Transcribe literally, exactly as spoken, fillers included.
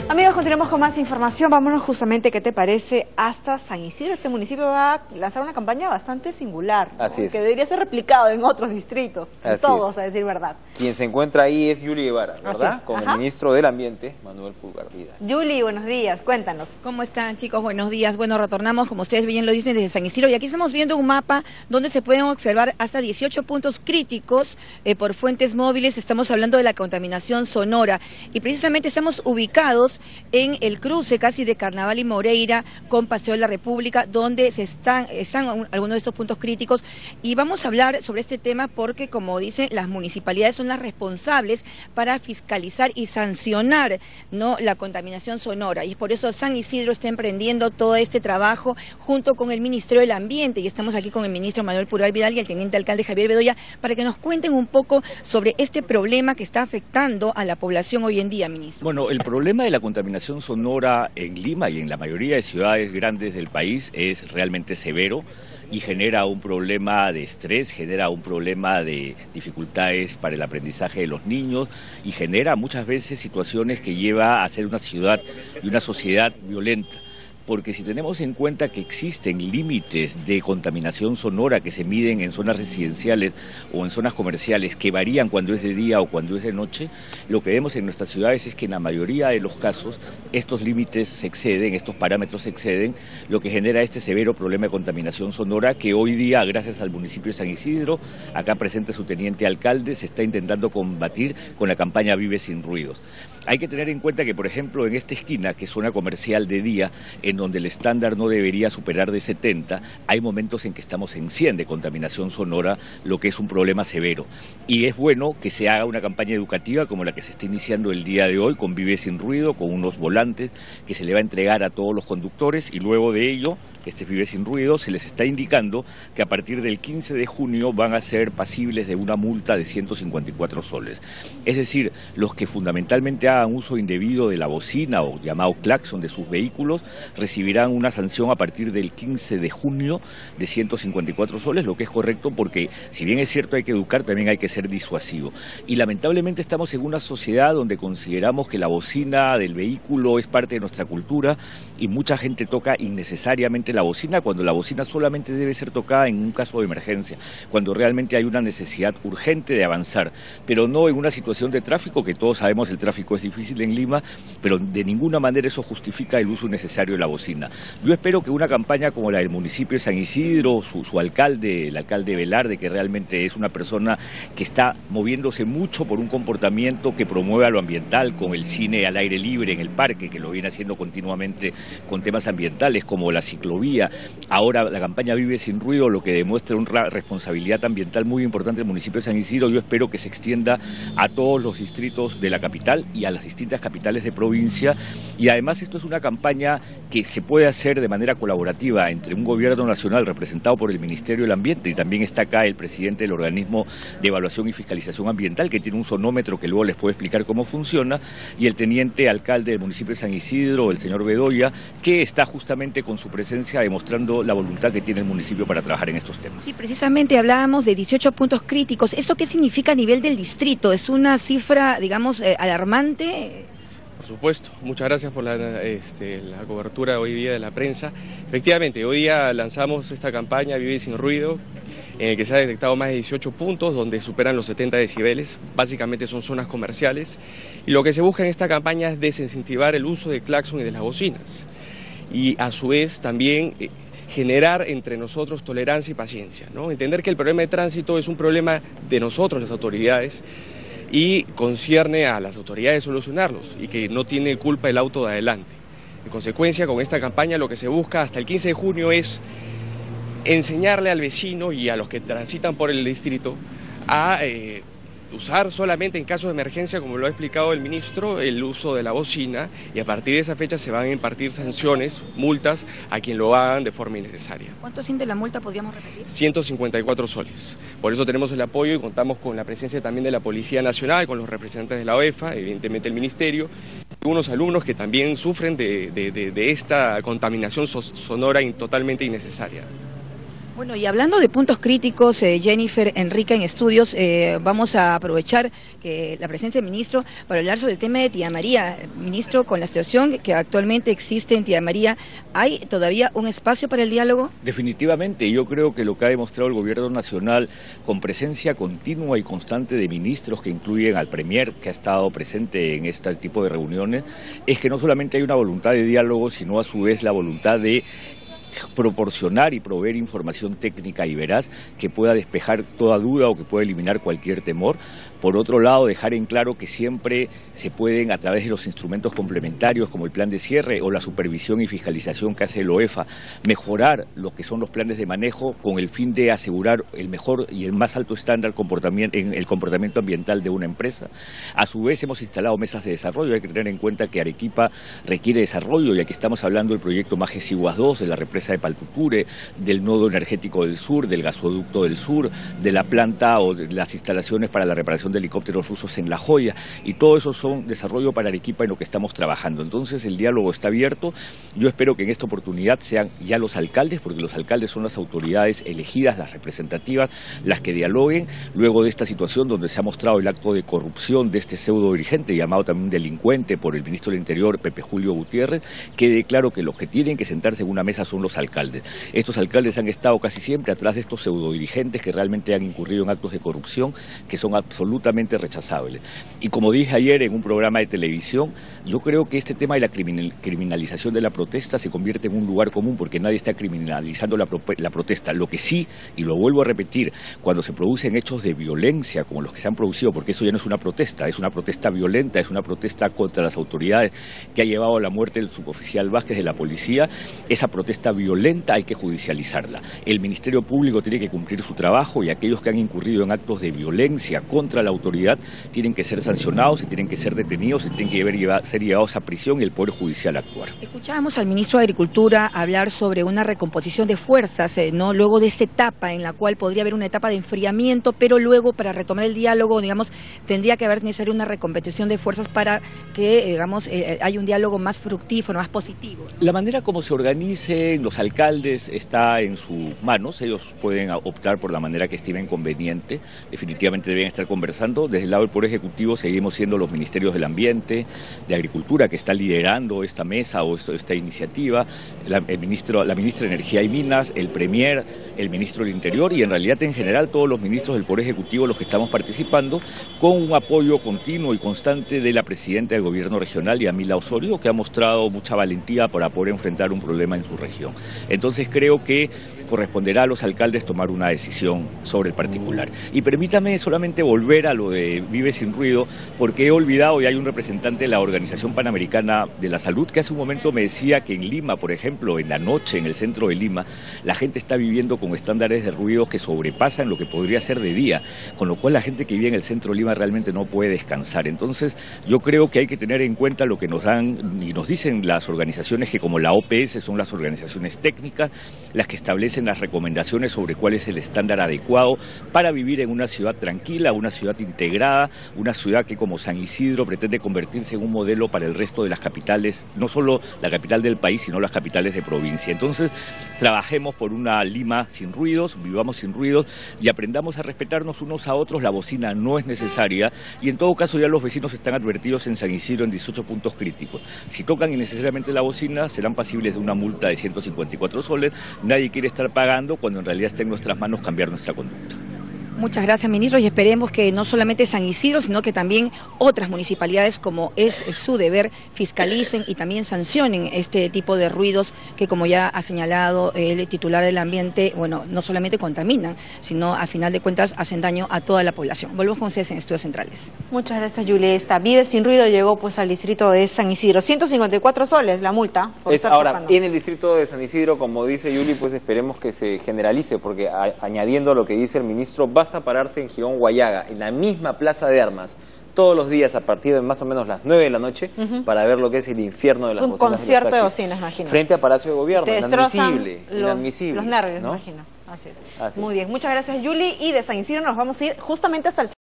Amigos, continuamos con más información. Vámonos justamente, ¿qué te parece? Hasta San Isidro. Este municipio va a lanzar una campaña bastante singular, ¿no? Así es. Que debería ser replicado en otros distritos, en Así todos, es. a decir verdad. Quien se encuentra ahí es Yuli Guevara, ¿verdad? Es. Con Ajá. el ministro del Ambiente, Manuel Pulgar Vidal. Yuli, buenos días, cuéntanos. ¿Cómo están, chicos? Buenos días. Bueno, retornamos, como ustedes bien lo dicen, desde San Isidro, y aquí estamos viendo un mapa donde se pueden observar hasta dieciocho puntos críticos eh, por fuentes móviles. Estamos hablando de la contaminación sonora, y precisamente estamos ubicados en el cruce casi de Carnaval y Moreira con Paseo de la República, donde se están, están algunos de estos puntos críticos, y vamos a hablar sobre este tema porque, como dicen, las municipalidades son las responsables para fiscalizar y sancionar, ¿no?, la contaminación sonora, y por eso San Isidro está emprendiendo todo este trabajo junto con el Ministerio del Ambiente, y estamos aquí con el ministro Manuel Pulgar Vidal y el teniente alcalde Javier Bedoya para que nos cuenten un poco sobre este problema que está afectando a la población hoy en día, ministro. Bueno, el problema de la contaminación sonora en Lima y en la mayoría de ciudades grandes del país es realmente severo y genera un problema de estrés, genera un problema de dificultades para el aprendizaje de los niños y genera muchas veces situaciones que lleva a ser una ciudad y una sociedad violenta. Porque si tenemos en cuenta que existen límites de contaminación sonora que se miden en zonas residenciales o en zonas comerciales que varían cuando es de día o cuando es de noche, lo que vemos en nuestras ciudades es que en la mayoría de los casos estos límites se exceden, estos parámetros se exceden, lo que genera este severo problema de contaminación sonora que hoy día, gracias al municipio de San Isidro, acá presente su teniente alcalde, se está intentando combatir con la campaña Vive Sin Ruidos. Hay que tener en cuenta que, por ejemplo, en esta esquina, que es zona comercial de día, en donde el estándar no debería superar de setenta, hay momentos en que estamos en cien de contaminación sonora, lo que es un problema severo. Y es bueno que se haga una campaña educativa como la que se está iniciando el día de hoy, con Vive Sin Ruido, con unos volantes que se le va a entregar a todos los conductores, y luego de ello, este Vive Sin Ruido, se les está indicando que a partir del quince de junio van a ser pasibles de una multa de ciento cincuenta y cuatro soles. Es decir, los que fundamentalmente hagan uso indebido de la bocina o llamado claxon de sus vehículos recibirán una sanción a partir del quince de junio de ciento cincuenta y cuatro soles, lo que es correcto porque, si bien es cierto hay que educar, también hay que ser disuasivo. Y lamentablemente estamos en una sociedad donde consideramos que la bocina del vehículo es parte de nuestra cultura y mucha gente toca innecesariamente la bocina cuando la bocina solamente debe ser tocada en un caso de emergencia, cuando realmente hay una necesidad urgente de avanzar, pero no en una situación de tráfico, que todos sabemos el tráfico es difícil en Lima, pero de ninguna manera eso justifica el uso necesario de la bocina. Yo espero que una campaña como la del municipio de San Isidro, su, su alcalde, el alcalde Velarde, que realmente es una persona que está moviéndose mucho por un comportamiento que promueva lo ambiental, con el cine al aire libre en el parque, que lo viene haciendo continuamente con temas ambientales como la ciclovía. Ahora la campaña Vive Sin Ruido, lo que demuestra una responsabilidad ambiental muy importante del municipio de San Isidro. Yo espero que se extienda a todos los distritos de la capital y a las distintas capitales de provincia, y además esto es una campaña que se puede hacer de manera colaborativa entre un gobierno nacional representado por el Ministerio del Ambiente, y también está acá el presidente del organismo de evaluación y fiscalización ambiental, que tiene un sonómetro que luego les puedo explicar cómo funciona, y el teniente alcalde del municipio de San Isidro, el señor Bedoya, que está justamente con su presencia demostrando la voluntad que tiene el municipio para trabajar en estos temas. Sí, precisamente hablábamos de dieciocho puntos críticos. ¿Esto qué significa a nivel del distrito? ¿Es una cifra, digamos, eh, alarmante? Por supuesto, muchas gracias por la, este, la cobertura hoy día de la prensa. Efectivamente, hoy día lanzamos esta campaña Vive Sin Ruido, en el que se ha detectado más de dieciocho puntos donde superan los setenta decibeles, básicamente son zonas comerciales, y lo que se busca en esta campaña es desincentivar el uso de claxon y de las bocinas, y a su vez también eh, generar entre nosotros tolerancia y paciencia, ¿no? Entender que el problema de tránsito es un problema de nosotros, las autoridades, y concierne a las autoridades solucionarlos, y que no tiene culpa el auto de adelante. En consecuencia, con esta campaña lo que se busca hasta el quince de junio es enseñarle al vecino y a los que transitan por el distrito a eh, usar solamente en casos de emergencia, como lo ha explicado el ministro, el uso de la bocina, y a partir de esa fecha se van a impartir sanciones, multas a quien lo hagan de forma innecesaria. ¿Cuánto asciende la multa, podríamos repetir? ciento cincuenta y cuatro soles. Por eso tenemos el apoyo y contamos con la presencia también de la Policía Nacional, con los representantes de la O E F A, evidentemente el Ministerio, y unos alumnos que también sufren de, de, de, de esta contaminación so sonora totalmente innecesaria. Bueno, y hablando de puntos críticos, eh, Jennifer, Enrique en estudios, eh, vamos a aprovechar que la presencia del ministro para hablar sobre el tema de Tía María. Ministro, con la situación que actualmente existe en Tía María, ¿hay todavía un espacio para el diálogo? Definitivamente, yo creo que lo que ha demostrado el gobierno nacional, con presencia continua y constante de ministros que incluyen al premier, que ha estado presente en este tipo de reuniones, es que no solamente hay una voluntad de diálogo, sino a su vez la voluntad de proporcionar y proveer información técnica y veraz que pueda despejar toda duda o que pueda eliminar cualquier temor. Por otro lado, dejar en claro que siempre se pueden, a través de los instrumentos complementarios como el plan de cierre o la supervisión y fiscalización que hace el OEFA, mejorar lo que son los planes de manejo con el fin de asegurar el mejor y el más alto estándar comportamiento, en el comportamiento ambiental de una empresa. A su vez, hemos instalado mesas de desarrollo. Hay que tener en cuenta que Arequipa requiere desarrollo, y aquí estamos hablando del proyecto Majesiguas dos, de la represa de Paltucure, del nodo energético del sur, del gasoducto del sur, de la planta o de las instalaciones para la reparación de helicópteros rusos en La Joya, y todo eso son desarrollo para Arequipa en lo que estamos trabajando. Entonces el diálogo está abierto. Yo espero que en esta oportunidad sean ya los alcaldes, porque los alcaldes son las autoridades elegidas, las representativas, las que dialoguen luego de esta situación donde se ha mostrado el acto de corrupción de este pseudo dirigente, llamado también delincuente por el ministro del Interior, Pepe Julio Gutiérrez. Quede claro que los que tienen que sentarse en una mesa son los alcaldes. Estos alcaldes han estado casi siempre atrás de estos pseudo dirigentes que realmente han incurrido en actos de corrupción que son absolutamente rechazables. Y como dije ayer en un programa de televisión, yo creo que este tema de la criminal, criminalización de la protesta se convierte en un lugar común, porque nadie está criminalizando la, pro, la protesta. Lo que sí, y lo vuelvo a repetir, cuando se producen hechos de violencia como los que se han producido, porque eso ya no es una protesta, es una protesta violenta, es una protesta contra las autoridades que ha llevado a la muerte del suboficial Vázquez de la policía, esa protesta violenta hay que judicializarla. El Ministerio Público tiene que cumplir su trabajo, y aquellos que han incurrido en actos de violencia contra la autoridad tienen que ser sancionados, y tienen que ser detenidos, y tienen que llevar, ser llevados a prisión y el Poder Judicial actuar. Escuchábamos al ministro de Agricultura hablar sobre una recomposición de fuerzas, eh, ¿no? Luego de esta etapa en la cual podría haber una etapa de enfriamiento, pero luego para retomar el diálogo, digamos, tendría que haber necesario una recomposición de fuerzas para que, digamos, eh, haya un diálogo más fructífero, más positivo. La manera como se organicen los alcaldes está en sus manos. Ellos pueden optar por la manera que estimen conveniente. Definitivamente deben estar conversando. Desde el lado del Poder Ejecutivo seguimos siendo los ministerios del Ambiente, de Agricultura, que está liderando esta mesa o esta iniciativa, la, el ministro, la ministra de Energía y Minas, el Premier, el ministro del Interior, y en realidad en general todos los ministros del Poder Ejecutivo los que estamos participando, con un apoyo continuo y constante de la presidenta del Gobierno Regional, Yamila Osorio, que ha mostrado mucha valentía para poder enfrentar un problema en su región. Entonces creo que corresponderá a los alcaldes tomar una decisión sobre el particular. Y permítame solamente volver a lo de Vive Sin Ruido, porque he olvidado, y hay un representante de la Organización Panamericana de la Salud que hace un momento me decía que en Lima, por ejemplo, en la noche, en el centro de Lima, la gente está viviendo con estándares de ruido que sobrepasan lo que podría ser de día, con lo cual la gente que vive en el centro de Lima realmente no puede descansar. Entonces yo creo que hay que tener en cuenta lo que nos dan y nos dicen las organizaciones, que como la O P S son las organizaciones técnicas, las que establecen las recomendaciones sobre cuál es el estándar adecuado para vivir en una ciudad tranquila, una ciudad integrada, una ciudad que como San Isidro pretende convertirse en un modelo para el resto de las capitales, no solo la capital del país, sino las capitales de provincia. Entonces, trabajemos por una Lima sin ruidos, vivamos sin ruidos y aprendamos a respetarnos unos a otros. La bocina no es necesaria, y en todo caso ya los vecinos están advertidos en San Isidro en dieciocho puntos críticos. Si tocan innecesariamente la bocina, serán pasibles de una multa de ciento cincuenta y cuatro soles. Nadie quiere estar pagando cuando en realidad está en nuestras manos cambiar nuestra conducta. Muchas gracias, ministro, y esperemos que no solamente San Isidro, sino que también otras municipalidades, como es su deber, fiscalicen y también sancionen este tipo de ruidos que, como ya ha señalado el titular del ambiente, bueno, no solamente contaminan, sino a final de cuentas hacen daño a toda la población. Volvemos con ustedes en Estudios Centrales. Muchas gracias, Julia. Esta Vive Sin Ruido llegó pues al distrito de San Isidro. ciento cincuenta y cuatro soles la multa por es estar ahora, tocando. En el distrito de San Isidro, como dice Yuli, pues esperemos que se generalice, porque a, añadiendo lo que dice el ministro, basta pararse en Girón Guayaga, en la misma plaza de armas, todos los días a partir de más o menos las nueve de la noche, uh-huh, para ver lo que es el infierno de las bocinas. Es un concierto de bocinas, imagino. Frente a Palacio de Gobierno, te inadmisible, los, inadmisible. Los nervios, ¿no? imagino. Así es. Así Muy es. bien, muchas gracias, Yuli. Y de San Isidro nos vamos a ir justamente hasta el